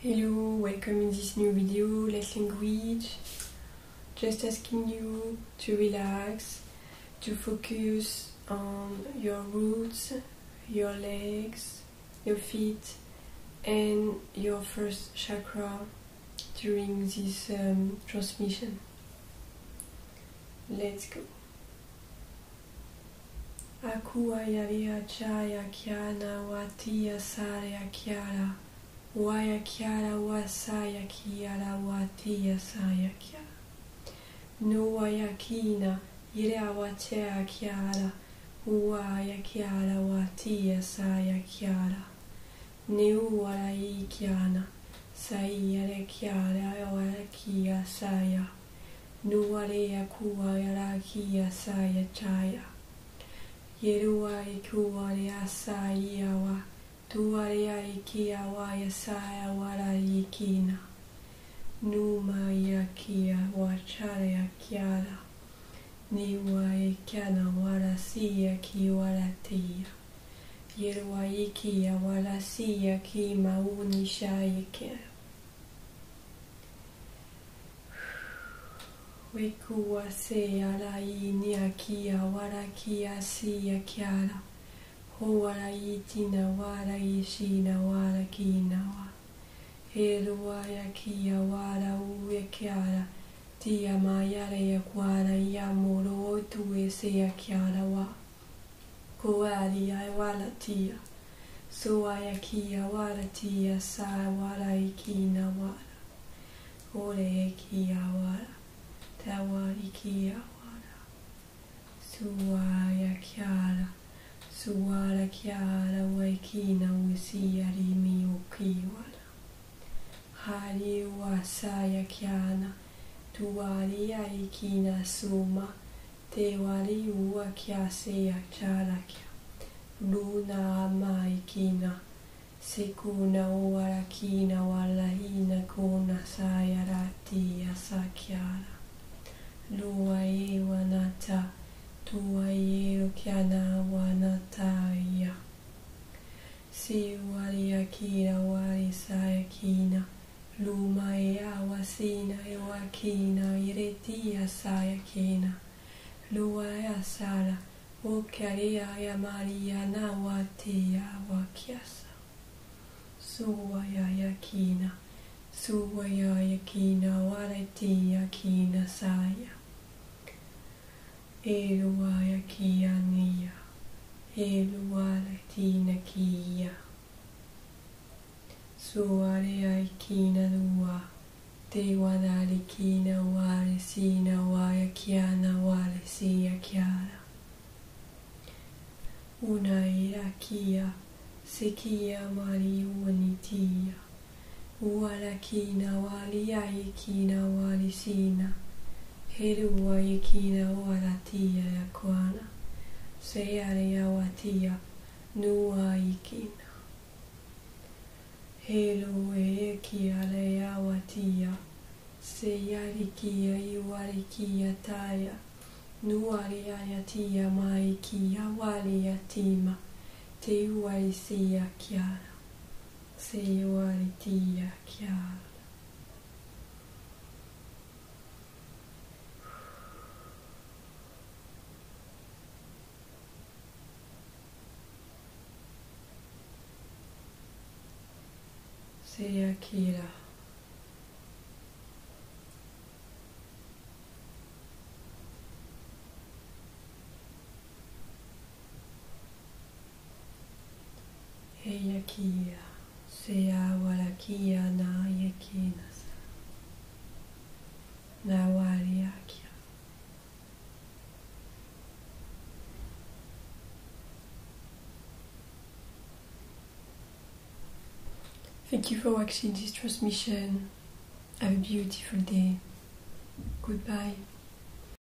Hello, welcome in this new video, Less Language. Just asking you to relax, to focus on your roots, your legs, your feet and your first chakra during this transmission. Let's go. Akuayarea chaya kiana watia sarea kiara. Waya kiara wasaya kiara watia saya kiara. No waya kina irea watia kiara. Waya kiara watia saya kiara. Neu wala I kiana. Saya kiara wala kia saya. Nuarea kuwa yara kia saya chaya. Yerua ikuarea saya wa. Tuarea ikia waya saya wala ikina. Numa yakia wacharea kiara. Niwa ikiana wala siya ki wala tia. Yerua ikia wala siya ki mauni shaya kiara. Wekua se ala I niakia wala kia siya kiara. Ho wala I tina wala I shina wala kina wa. Herua ya kia wala uwe kiara. Tia mayare ya kwara ya moro otu e se ya kiara wa. Koali ya wala tia. Soa ya kia wala tia sa wala ikina wala. Ore kia wala. Tawa ikia wala. Suaya kiara. Suara kiara waikina wisia rimi ukiwala. Hari wasaya kiana. Tuari aikina suma. Tewari ua kiasea chara kia. Luna ama ikina. Sekuna uara kina wala hina kona saya rati asakiara. Lua e wanata. Tua iero kiana wanataya. Si wari akira wari saya kina. Luma e awasina e wakina iretia saya kina. Lua e asara. Okarea ya maria na watia wakiasa. Suwa ya yakina. Suwa ya yakina waretia kina saya. Eluaya kia nia. Eluala tina kia. Suarea ikina lua. Te wanali kina wale sina waya kiana wale siya kiara. Una ira kia. Sekia mari unitia. Uala kina wali aikina wali sina. Herua ikina wala tia ya kwana. Seare ya watia. Nua ikina. Helu e kia le ya watia. Seyari kia iwari kia taya. Nuari ya tia mai kia wali ya tima. Te uari siya kiara. Se uari tia kiara. Seya kira. Heya kia. Seya wala kia na yekinas. Na wali akia. Thank you for watching this transmission. Have a beautiful day. Goodbye.